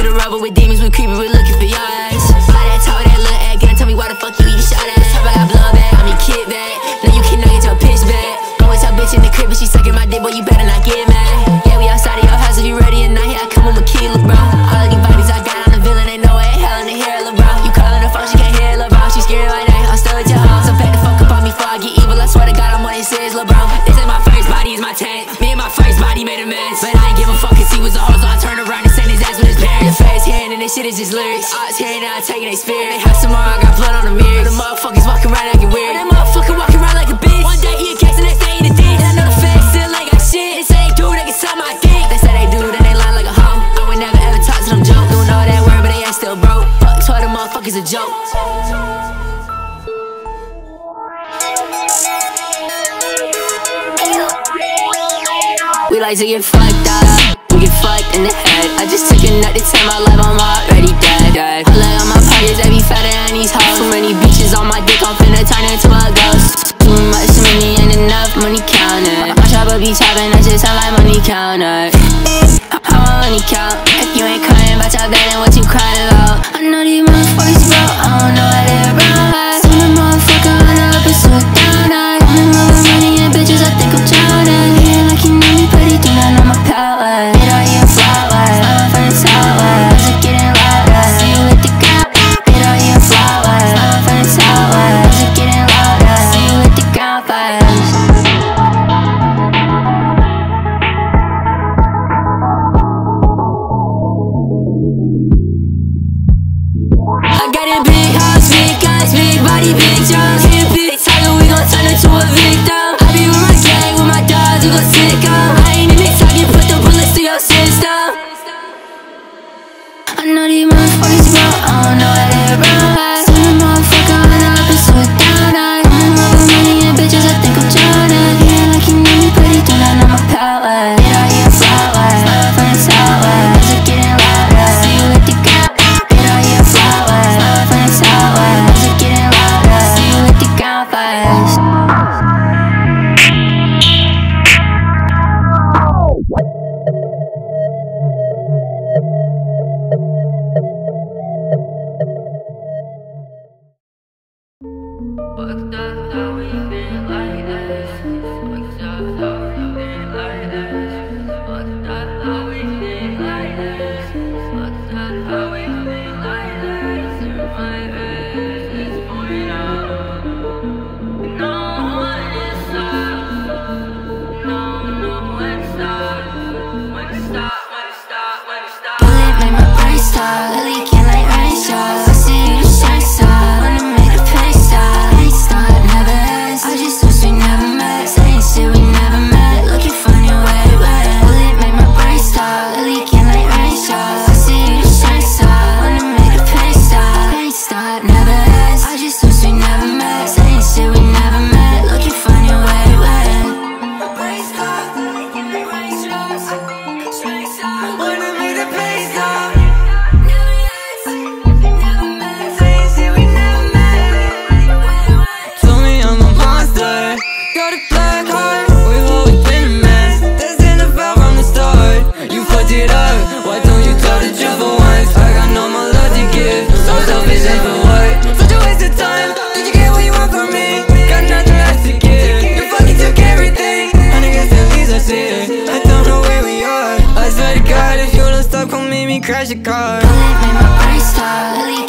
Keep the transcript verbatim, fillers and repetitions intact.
through the rubber with demons, we creeping, we looking for your ass. All that talk, that little ass, gonna tell me why the fuck you eat shot ass. Top, I got blood bag, I'm your kid bag. No, you cannot get your pitch bag. I'm with your bitch in the crib and she sucking my dick, boy, you better not get mad. Yeah, we outside of your house if you ready or not. Here I come with my key, look, bro. All of these bodies I got, I'm the villain, ain't no way hell in the hair, look, bro. You calling the phone, she can't hear, look, bro. She scared right now, I'm still at your house. So back the fuck up on me before I get evil. I swear to God, I'm what it says, look, bro. This ain't my first body, it's my tank. Me and my first body made a mess, but I ain't give a fuck cause he was a hoe, so I turned around and sent his ass with his parents. The face hearing and this shit is just lyrics. I was hearing now, I'm taking they spirit. They have some more, I got blood on the mirrors. The motherfuckers walking around acting weird. That motherfucker walking around like a bitch. One day he a case, the next day he the dick. And I know the facts still ain't got shit. They say they do, they can suck my dick. They say they do, then they lie like a hoe. I would never ever talk to them jokes. Doing all that word, but they ain't still broke. Fuck, swear the motherfuckers a joke. We like to get fucked up, we get fucked in the head. I just took a nut to tell my life, I'm already dead, dead. I lay on my pockets, they be fatter than these hoes. Too many bitches on my dick, I'm finna turn into a ghost. Too much money ain't enough, money counted. My chopper be chopping, I just sound like money counted. How my money count? If you ain't crying about your bed, then what you crying about? I know these motherfuckers broke, I don't know how they're broke. Send a motherfucker on the upper so down. I only love money and bitches, I think I'm drowning. Yeah, like you know me, but he do not know my power. It all your flowers, I'm from the tower. Music getting louder, see you with the ground. It all your flowers, I'm from the tower. Music getting louder, see you with the ground fires. I got a big house, big guys, big body, big drums. Hit a big tiger, we gon' turn into a victim. I be with my gang, with my dogs, we gon' sick 'em. I ain't in it talking, put the bullets through your system. I know these motherfuckers broke, I don't know how they're broke. Send a motherfucker on the upper so down. I only love money and bitches, I think I'm drowning. Yeah, like you know me, but he do not know my power. It all your flowers, I'm from the tower. Music getting louder, see you with the ground. It all your flowers, I'm from the tower. Music getting louder, see you with the ground fires. Fucked up how we been like this. Fucked up how we been like this. Fucked up how we been like this. Fucked up how we been like this. In my head is pouring out. No one is stop. No, no when to stop. When to stop, when to stop, when to stop. Bullet made my brain stop. Lily can't like rain shots. I see you shine star. Wanna make a pain stop. I just wish we never met. Saying shit we never met. Looking funny way back. Bullet made my brain stop. Lily can't like rain shots. I see you shine star. Wanna make a pain stop. Pain stop, never ends. I just wish we never met. Saying shit we never met. Looking funny way back. Brain stop. Lily can't like rain shots. Train stop. Wanna make the pain stop. Never ends. Never met. Saying shit we never met. Told me I'm a monster. Got a black heart, we've always been a mess. That's in the fell from the start. You fucked it up, why don't you tell the truth for once? I got no more love to give, so selfish and for what? Such a waste of time, did you get what you want from me? Got nothing left to give, you fucking took everything. And I guess at least I see it, I don't know where we are. I swear to God, if you don't stop, come make me crash your car. Bullet made my brain stop.